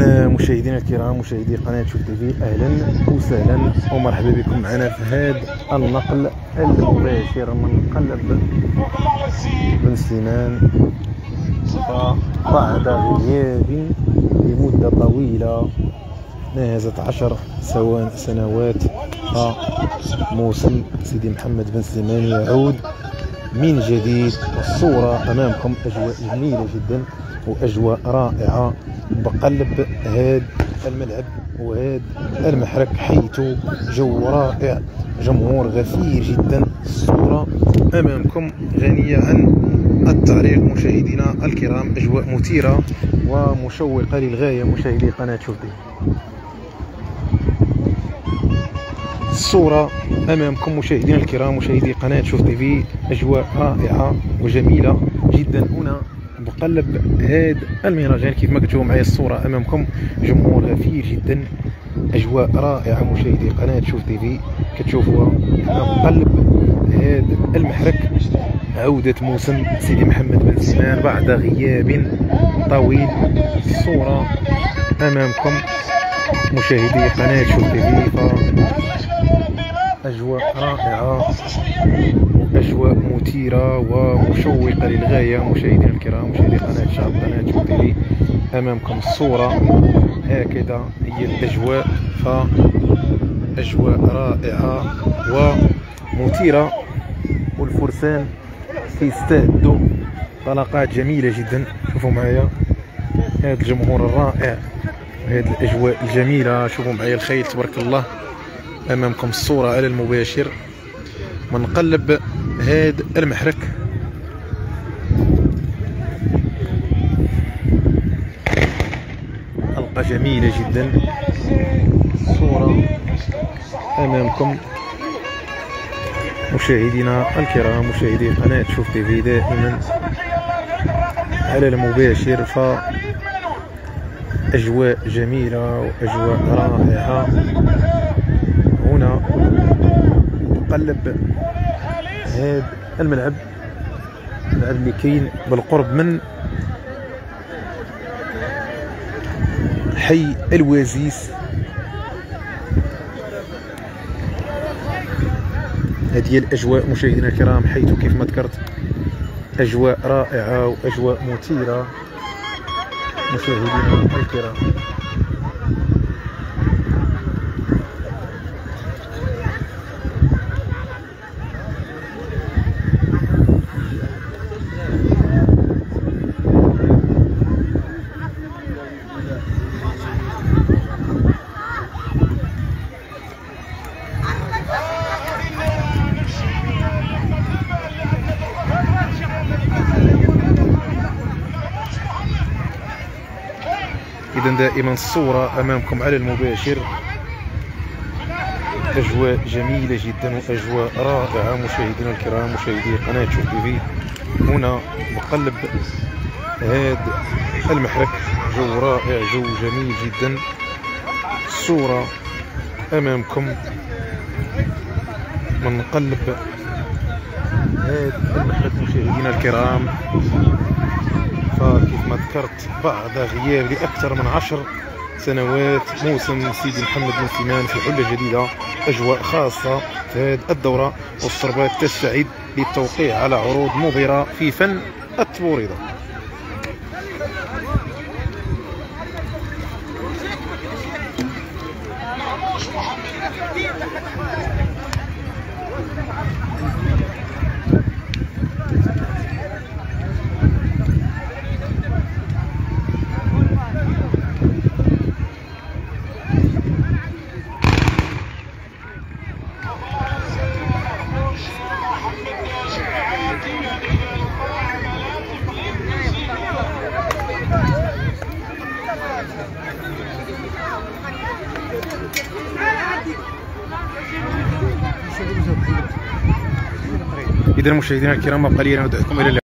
إذا مشاهدينا الكرام، مشاهدي قناة شوف تيفي، اهلا وسهلا ومرحبا بكم معنا في هذا النقل المباشر من قلب بن سليمان. فبعد غياب لمدة طويلة ناهزت 10 سنوات، فموسم سيدي محمد بن سليمان يعود من جديد. الصورة أمامكم أجواء جميلة جدا وأجواء رائعة بقلب هذا الملعب وهذا المحرك، حيث جو رائع، جمهور غفير جدا. الصورة أمامكم غنية عن التعليق مشاهدينا الكرام، أجواء مثيرة ومشوقة للغاية مشاهدي قناة شوف تيفي. الصورة أمامكم مشاهدينا الكرام، مشاهدي قناة شوف تيفي، أجواء رائعة وجميلة جدا هنا بقلب هذا المهرجان. كيف ما كتشوفوا معايا الصورة أمامكم، جمهور غفير جدا، أجواء رائعة مشاهدي قناة شوف تيفي كتشوفوها بقلب هذا المحرك. عودة موسم سيدي محمد بن سليمان بعد غياب طويل. الصورة أمامكم مشاهدي قناة شوف تيفي، أجواء رائعة وأجواء مثيرة ومشوقة للغاية مشاهدينا الكرام، مشاهدي قناة شعب قناة شوف تيفي. أمامكم الصورة هكذا هي الأجواء، فأجواء رائعة ومثيرة، والفرسان كيستعدوا طلقات جميلة جدا. شوفوا معايا هذا الجمهور الرائع، هذه الأجواء الجميلة. شوفوا معايا الخيل تبارك الله. أمامكم الصورة على المباشر من قلب هذا المحرك. حلقة جميلة جدا. الصورة أمامكم مشاهدينا الكرام، مشاهدي قناة شوف تيفي دائما على المباشر، فأجواء جميلة وأجواء رائعة هنا قلب هذا الملعب اللي كاين بالقرب من حي الوازيس. هذه الأجواء مشاهدينا الكرام، حيث كيف ما ذكرت أجواء رائعة وأجواء مثيرة مشاهدينا الكرام. إذا دائما الصورة أمامكم على المباشر، أجواء جميلة جدا وأجواء رائعة مشاهدينا الكرام، مشاهدي قناة شوف تيفي. هنا بقلب هذا المحرك، جو رائع، جو جميل جدا. الصورة أمامكم من قلب هذا المحرك مشاهدينا الكرام. فكيف ما ذكرت بعد غياب لأكثر من 10 سنوات موسم سيدي محمد بن سليمان في حلة جديدة، أجواء خاصة في هذه الدورة، والصربات تستعد للتوقيع على عروض مبهرة في فن التبوريضة. إذا مشاهدينا الكرام، قليلا ندعوكم إلى